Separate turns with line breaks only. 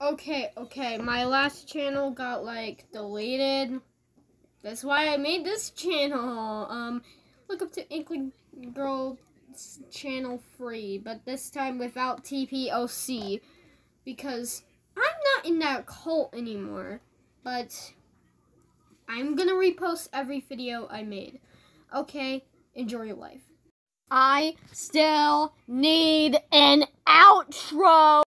Okay, my last channel got, like, deleted. That's why I made this channel. Look up to Inkling Girl's channel free, but this time without TPOC, because I'm not in that cult anymore, but I'm gonna repost every video I made. Okay, enjoy your life. I still need an outro!